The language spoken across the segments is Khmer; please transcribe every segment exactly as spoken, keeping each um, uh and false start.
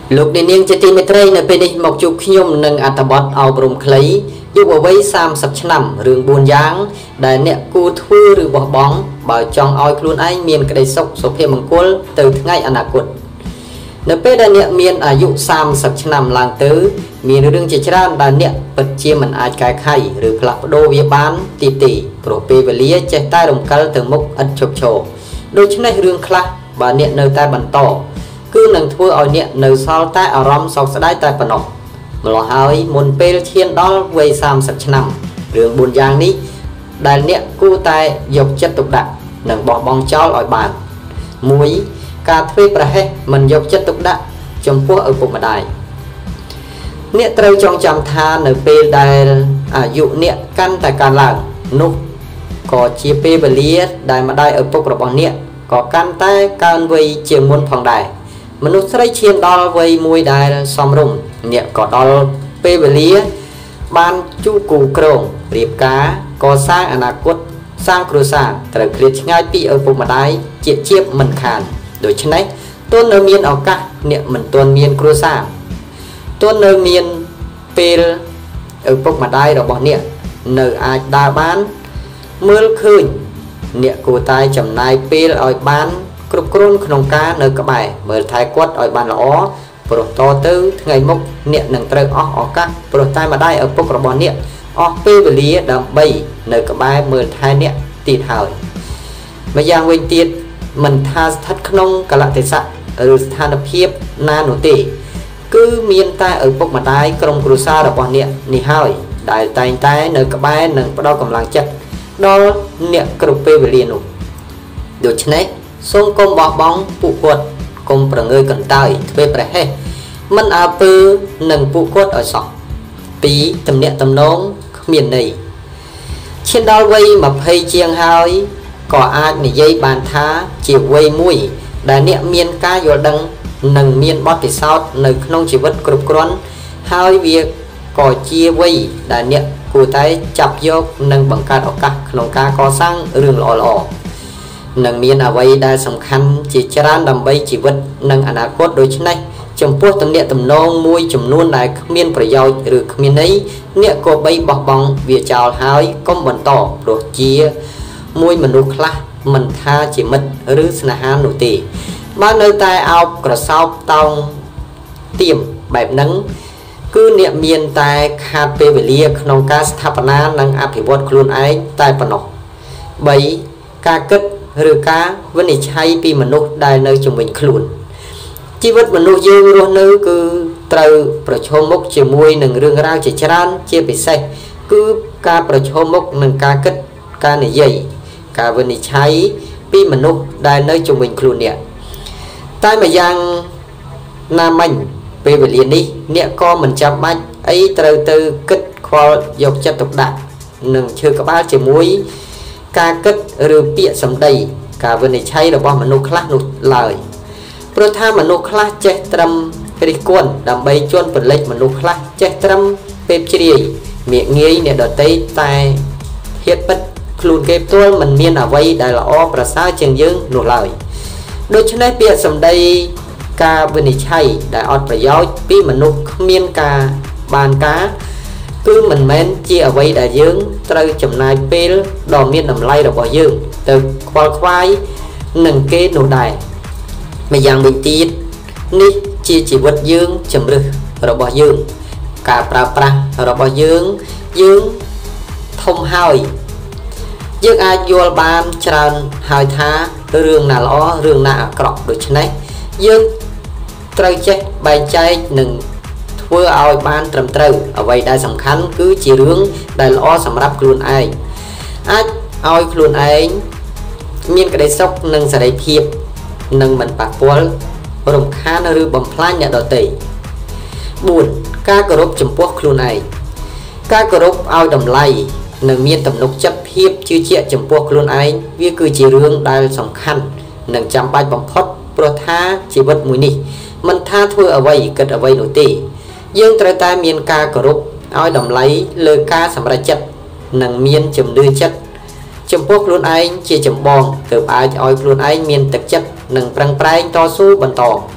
លោកនាងជាទីមេត្រីនៅពេលនេះមកជួបខ្ញុំនឹងអត្ថបទអប់រំខ្លីយុវវ័យសាមសិបឆ្នាំរឿងបួនយ៉ាងដែលអ្នកគួរធ្វើឬបោះបង់បើចង់ឲ្យខ្លួនឯងមានក្តីសុខសុភមង្គលទៅថ្ងៃអនាគតនៅពេលដែលអ្នកមានអាយុសាមសិបឆ្នាំឡើងទៅមានរឿងជាច្រើនដែលអ្នកពិតជាមិនអាចកែខៃឬផ្លាស់ប្ដូរវាបានទីទីព្រោះពេលវេលាចេះតែរំកិលទៅមុខឥតឈប់ឈរដូច្នេះរឿងខ្លះបើអ្នកនៅតែបន្តគឺនឹងធ្វើឲ្យអ្នកនៅសល់តែអារម្មណ៍សោកស្ដាយតែប៉ុណ្ណោះម្ល៉េះហើយមុនពេលឈានដល់វ័យសាមសិបឆ្នាំរឿងបួនយ៉ាងនេះដែលអ្នកគួរតែយកចិត្តទុកដាក់និងបោះបង់ចោលឲ្យបានមួយការធ្វេសប្រហែសមិនយកចិត្តទុកដាក់ចំពោះឪពុកម្ដាយអ្នកត្រូវចងចាំថានៅពេលដែលអាយុអ្នកកាន់តែកើនឡើងនោះក៏ជាពេលវេលាដែលម្ដាយឪពុករបស់អ្នកក៏កាន់តែកើនវ័យជាងមុនផងដែរមនុស្សស្រីឈានដល់វ័យមួយដែលសមរម្យអ្នកក៏ដល់ពេលវេលាបានជួគូក្រងរៀបការកសាងអនាគតសាងគ្រួសារត្រូវឃ្លាតឆ្ងាយពីឪពុកម្ដាយជាតិជាបមិនខានដូច្នេះទន់នៅមានឱកាសអ្នកមិនទាន់មានគ្រួសារទន់នៅមានពេលឪពុកម្ដាយរបស់អ្នកនៅអាចដើរបានមើលឃើញអ្នកគួរតែចំណាយពេលឲ្យបានគ្រប់គ្រាន់ក្នុងការនៅក្បែរមើលថែគាត់ឲ្យបានល្អព្រោះតទៅថ្ងៃមុខអ្នកនឹងត្រូវអស់ឱកាសព្រោះតែម្ដាយឪពុករបស់អ្នកអស់ពេលវេលាដើម្បីនៅក្បែរមើលថែអ្នកទៀតហើយម្យ៉ាងវិញទៀតមិនថាស្ថិតក្នុងកលៈទេសៈឬស្ថានភាពណានោះទេគឺមានតែឪពុកម្ដាយក្រុមគ្រួសាររបស់អ្នកនេះហើយដែលតែងតែនៅក្បែរនិងផ្ដល់កម្លាំងចិត្តដល់អ្នកគ្រប់ពេលវេលានោះដូច្នេះសូមកុំបោះបង់ពួកគាត់កុំប្រងើយកន្តើយធ្វេសប្រហែសមិនអើពើនឹងពួកគាត់ឲ្យសោះពីរទំនាក់ទំនងគ្មានន័យឈានដល់វ័យยี่สิบជាងហើយក៏អាចនិយាយបានថាជាវ័យមួយដែលអ្នកមានការយល់ដឹងនិងមានបទពិសោធន៍នៅក្នុងជីវិតគ្រប់គ្រាន់ហើយវាក៏ជាវ័យដែលអ្នកគួរតែចាប់យកនិងបង្កើតឱកាសក្នុងការកសាងរឿងល្អៗនិងមានអ្វីដែលសំខាន់ជាច្រើនដើម្បីជីវិតនិងអនាគតដូច្នេះចំពោះទំនាក់ទំនងមួយចំនួនដែលគ្មានប្រយោជន៍ឬគ្មានន័យអ្នកក៏បីបោះបង់វាចោលហើយកុំបន្តព្រោះជាមួយមនុស្សខ្លះមិនថាជាមិត្តឬស្នេហានោះទេបើនៅតែអោបក្រសោបតោងទៀមបែបហ្នឹងគឺអ្នកមានតែខាតពេលវេលាក្នុងការស្ថាបនានិងអភិវឌ្ឍខ្លួនឯងតែប៉ុណ្ណោះបីការគិតឬការវិនិច្ឆ័យពីមនុស្សដែលនៅជុំវិញខ្លួនជីវិតមនុស្សយើងរស់នៅគឺត្រូវប្រឈមមុខជាមួយនឹងរឿងរ៉ាវជាច្រើនជាពិសេសគឺការប្រឈមមុខនឹងការគិតការនិយាយការវិនិច្ឆ័យពីមនុស្សដែលនៅជុំវិញខ្លួនអ្នកតែម្យ៉ាងណាមិញពេលវេលានេះអ្នកក៏មិនចាំបាច់អីត្រូវទៅគិតខ្វល់យកចិត្តទុកដាក់នឹងឈើក្បាលជាមួយការគិតឬពាក្យសម្ដីការវិនិច្ឆ័យរបស់មនុស្សខ្លះនោះឡើយព្រោះថាមនុស្សខ្លះចេះត្រឹមរិះគន់ដើម្បីជន់ប្រលិចមនុស្សខ្លះចេះត្រឹមពេលជ្រាយមាកងាយអ្នកដទៃតែហេតុពិតខ្លួនគេផ្ទាល់មិនមានអ្វីដែលល្អប្រសើរជាងយើងនោះឡើយដូច្នេះពាក្យសម្ដីការវិនិច្ឆ័យដែលអត់ប្រយោជន៍ពីមនុស្សគ្មានការបានការគឺមិនមែនជាអ្វីដែលយើងត្រូវចំណាយពេលដ៏មានតម្លៃរបស់យើងទៅខ្វល់ខ្វាយនឹងគេនោះដែរម្យ៉ាងវិញទៀតនេះជាជីវិតយើងជំរឹះរបស់យើងការប្រើប្រាស់របស់យើងយើងធំហើយយើងអាចយល់បានច្រើនហើយថារឿងណាល្អរឿងណាអាក្រក់ដូច្នេះយើងត្រូវចេះបែងចែកនិងធ្វើឲ្យបានត្រឹមត្រូវអ្វីដែលសំខាន់គឺជារឿងដែលល្អសម្រាប់ខ្លួនឯងអាចឲ្យខ្លួនឯងមានក្តីសុខនិងសេរីភាពនិងមិនប៉ះពាល់រំខានឬបំផ្លាញអ្នកដទៃបួនការគោរពចំពោះខ្លួនឯងការគោរពឲ្យតម្លៃនិងមានទំនុកចិត្តភាពជឿជាក់ចំពោះខ្លួនឯងវាគឺជារឿងដែលសំខាន់និងចាំបាច់បំផុតព្រោះថាជីវិតមួយនេះមិនថាធ្វើអ្វីគិតអ្វីនោះទេយើងត្រូវតែមានការគោរពឲ្យតម្លៃលើការសម្រេចចិត្តនិងមានជំនឿចិត្តចំពោះខ្លួនឯងជាចម្បងទើបអាចឲ្យខ្លួនឯងមានទឹកចិត្តនិងប្រឹងប្រែងតស៊ូបន្ត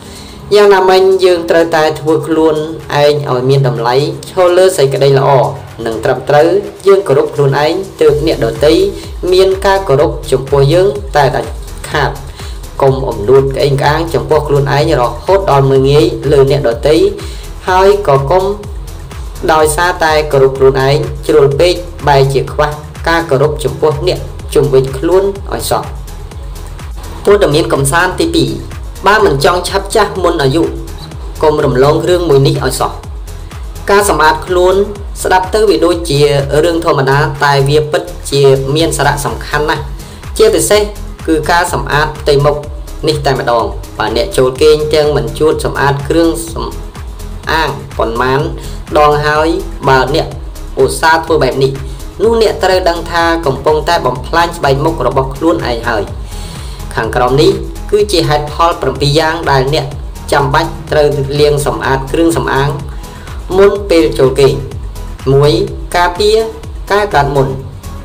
យ៉ាងណាមិញយើងត្រូវតែធ្វើខ្លួនឯងឲ្យមានតម្លៃឈរលើសេចក្តីល្អនិងត្រឹមត្រូវយើងគោរពខ្លួនឯងទើបអ្នកដទៃមានការគោរពចំពោះយើងតែដាច់ខាតកុំអំនួតក្អេងក្អាងចំពោះខ្លួនឯងរហូតដល់មើលងាយលើអ្នកដទៃហើយក៏កុំដោយសារតែគោរពខ្លួនឯងជ្រុលពេកបែរជាខ្វះការគោរពចំពោះអ្នកជុំវិញខ្លួនឲ្យសោះព័ត៌មានកំសាន្តទីពីរបើមិនចង់ឆាប់ចាស់មុនអាយុកុំរំលងរឿងមួយនេះឲ្យសោះការសម្អាតខ្លួនស្ដាប់ទៅវាដូចជារឿងធម្មតាតែវាពិតជាមានសារៈសំខាន់ណាស់ជាពិសេសគឺការសម្អាតផ្ទៃមុខនេះតែម្ដងបើអ្នកចូលគេងទាំងមិនជួតសម្អាតគ្រឿងសម្អាងប៉ុន្មានដងហើយបើអ្នកឧស្សាហ៍ធ្វើបែបនេះនោះអ្នកត្រូវដឹងថាកំពុងតែបំផ្លាញស្បែកមុខរបស់ខ្លួនឯងហើយខាងក្រោមនេះគឺជាហេតុផលប្រាំពីរយ៉ាងដែលអ្នកចាំបាច់ត្រូវលាងសម្អាតគ្រឿងសម្អាងមុនពេលចូលគេងមួយការពារការកើតមុន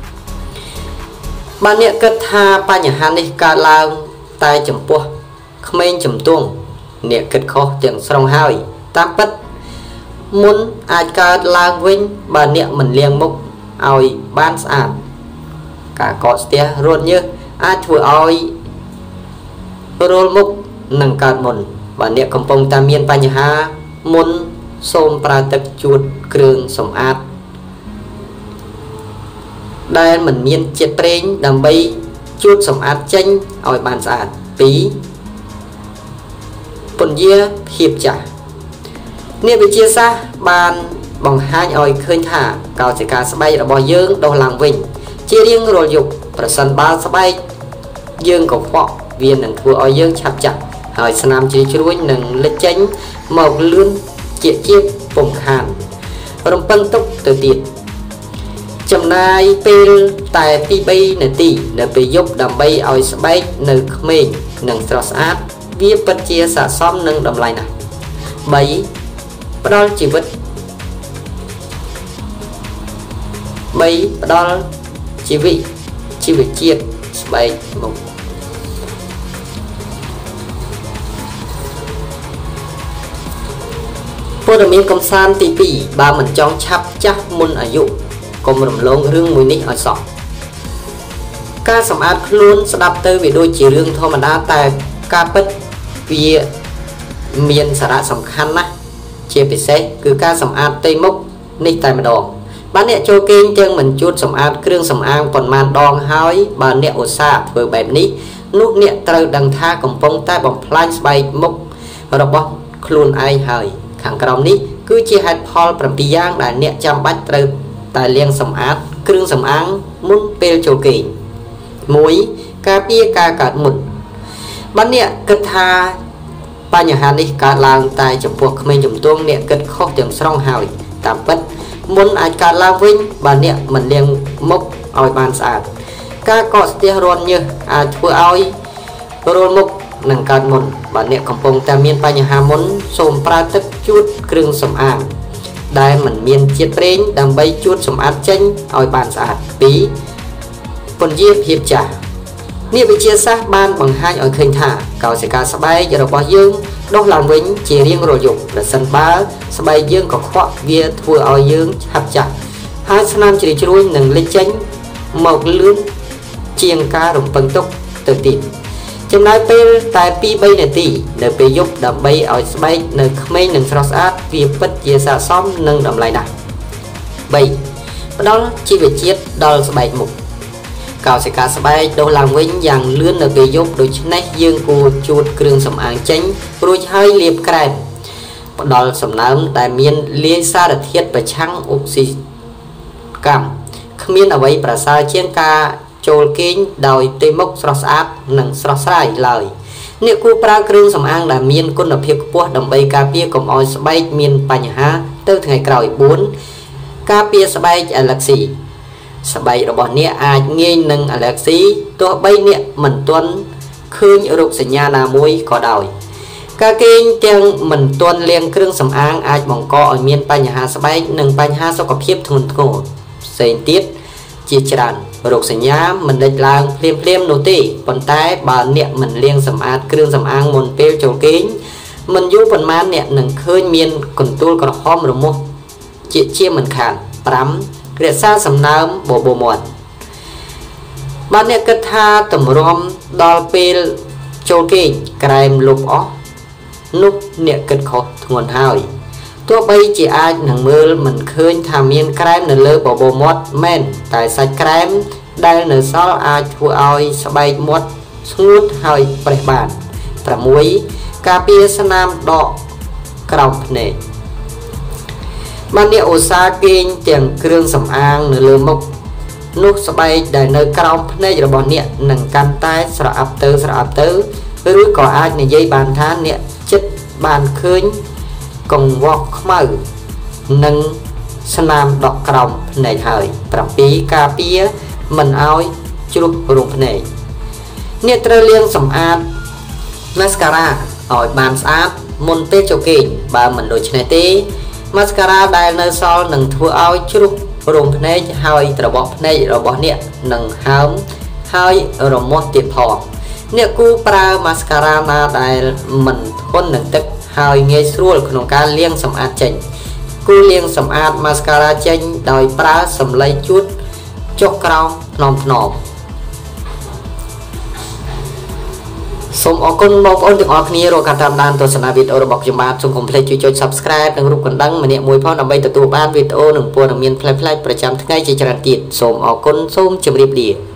បើអ្នកគិតថាបញ្ហានេះកើតឡើងតែចំពោះក្មេងជំទង់អ្នកគិតខុសទាំងស្រុងហើយតាមពិតមុនអាចកើតឡើងវិញបើអ្នកមិនលាងមុខឲ្យបានស្អាតការកកស្ទះរត់ញើសអាចធ្វើឲ្យរលមុខនឹងកើតមុនបើអ្នកកំពុងតែមានបញ្ហាមុនសូមប្រើទឹកជូតគ្រឿងសម្អាតដែលមិនមានជាតិប្រេងដើម្បីជូតសម្អាតចេញឲ្យបានស្អាតពីរពន្យាភាពចាស់អ្នកវិទ្យាសាស្ត្របានបង្ហាញឲ្យឃើញថាកោសិកាស្បែករបស់យើងដុះឡើងវិញជារៀងរាល់យប់ប្រសិនបើស្បែកយើងកខ្វក់វានឹងធ្វើឲ្យយើងឆាប់ចាស់ហើយស្នាមជ្រីជ្រួញនឹងលេចចេញមកលឿនជាជាពុំខានរំពឹងទុកទៅទៀតចំណាយពេលតែពីរនាទីនៅពេលយប់ដើម្បីឲ្យស្បែកនៅក្មេងនិងស្រស់ស្អាតវាពិតជាស័ក្តិសមនឹងតម្លៃណាស់បីផ្ដល់ជីវិតបីផ្ដល់ជីវិតជីវជាតិស្បែកមុខព័ត៌មានកំសាន្តទីពីរបើមិនចង់ឆាប់ចាស់មុនអាយុកុំរំលងរឿងមួយនេះឲ្យសោះការសម្អាតខ្លួនស្ដាប់ទៅវាដូចជារឿងធម្មតាតែការពិតវាមានសារៈសំខាន់ណាស់ជាពិសេសគឺការសម្អាតផ្ទៃមុខនេះតែម្ដងបើអ្នកចូលគេងទាំងមិនជួតសម្អាតគ្រឿងសម្អាងប៉ុន្មានដងហើយបើអ្នកឧស្សាហ៍ធ្វើបែបនេះនោះអ្នកត្រូវដឹងថាកំពុងតែបំផ្លាញស្បែកមុខរបស់ខ្លួនឯងហើយខាងក្រោមនេះគឺជាហេតុផលប្រាំពីរយ៉ាងដែលអ្នកចាំបាច់ត្រូវតែលាងសម្អាតគ្រឿងសម្អាងមុនពេលចូលគេងមួយការពារការកើតមុនបើអ្នកគិតថាបញ្ហានេះកើតឡើងតែចំពោះក្មេងជំទង់អ្នកគិតខុសទាំងស្រុងហើយតាមពិតមុនអាចកើតឡើងវិញបើអ្នកមិនលាងមុខឲ្យបានស្អាតការកកស្ទះរន់ញើសអាចធ្វើឲ្យរលមុខនឹងកើតមុនបើអ្នកកំពុងតែមានបញ្ហាមុនសូមប្រើទឹកជូតគ្រឿងសម្អាងដែលមិនមានជាតិប្រេងដើម្បីជូតសម្អាតចេញឲ្យបានស្អាតពីរពន្យាភាពចាស់អ្នកវិទ្យាសាស្ត្របានបង្ហាញឲ្យឃើញថាកោសិកាស្បែករបស់យើងដុះឡើងវិញជារៀងរាល់យប់ប្រសិនបើស្បែកយើងកខ្វក់វាធ្វើឲ្យយើងឆាប់ចាស់ហើយស្នាមជ្រីជ្រួញនឹងលេចចេញមកលឿនជាងការរំពឹងទុកទៅទៀតចំណាយពេលតែពីរនាទីនៅពេលយប់ដើម្បីឲ្យស្បែកនៅក្មេងនិងស្រស់ស្អាតវាពិតជាស័ក្តិសមនឹងតម្លៃណាស់បីផ្ដល់ជីវជាតិដល់ស្បែកមុខកោសិកាស្បែកដុះឡើងវិញយ៉ាងលឿននៅពេលយប់ដូច្នេះយើងគួរជូតគ្រឿងសម្អាងចេញរួចហើយលាបក្រែមផ្ដល់សំណើមដែលមានលាយសារធាតុប្រឆាំងអុកស៊ីកម្មគ្មានអ្វីប្រសើរជាងការចូលគេងដោយផ្ទៃមុខស្រស់ស្អាតនិងស្រស់ស្រាយឡើយអ្នកគួរប្រើគ្រឿងសម្អាងដែលមានគុណភាពខ្ពស់ដើម្បីការពារកុំឲ្យស្បែកមានបញ្ហាទៅថ្ងៃក្រោយបួនការពារស្បែកអាឡែកស៊ីស្បែករបស់អ្នកអាចងាយនឹងអាឡែកស៊ីទោះបីអ្នកមិនទាន់ឃើញរោគសញ្ញាណាមួយក៏ដោយការគេងទាំងមិនទាន់លាងគ្រឿងសម្អាងអាចបង្កឲ្យមានបញ្ហាស្បែកនិងបញ្ហាសុខភាពធ្ងន់ធ្ងរផ្សេងទៀតជាច្រើនរោគសញ្ញាមិនលេចឡើងភ្លាមៗនោះទេប៉ុន្តែបើអ្នកមិនលាងសម្អាតគ្រឿងសម្អាងមុនពេលចូលគេង mình du phần man nè nâng khơi miên còn tu còn hóm rồi mua chị chia mình khàn bám để xa sầm nám bộ bộ mòn bạn nè kết tha tầm rom đo pel châu kê kèm lục ó nút nè kết khó nguồn hàoตัวbay chỉ ai nâng mưa mình khơi tham miên kèm nè lơ bộ bộ mót men tại sạch kèm đây nè sao ai thua ai sao bay mót suốt hơi bể bàn và muối cà phê nam đỏ còng nè bạn nè ô sa kinh tiền kêu sầm ang nè lơ mốc nút sao bay để nơi còng nè rồi bọn nè nâng can tay sờ áp tơ sờ áp tơ với đuôi cỏ ai nè dây bàn than nè chất bàn khơi cùng vọt mờ nâng nam đỏ còng này hơi và pí cà phê mình ao chụp rụng này nè trơ liêng sầm an mascara hỏi bàn sát môn tê châu kỳ bà mình đổi này tê mascara đài nơi sau nâng thua ao chụp rụng này hơi rồi bỏ này rồi bỏ nè nâng hám hơi rồi mót tiệp hò nè cu pra mascara na đài mình thôn nâng tức hơi nghe xuôiក្នុងការលាងសម្អាតចេញគូលាងសម្អាត mascara ចេញដោយប្រើសម្លៃជូតចុះក្រោមថ្នមថ្នមសូមអរគុណបងប្អូនទាំងអស់គ្នារកការតាមដានទស្សនាវីដេអូរបស់ខ្ញុំបាទសូមកុំភ្លេចជួយចុច Subscribe និងរូបកណ្ដឹងម្នាក់មួយផងដើម្បីទទួលបានវីដេអូនិងព័ត៌មានផ្លែផ្លែប្រចាំថ្ងៃជាច្រើនទៀតសូមអរគុណសូមជម្រាបលា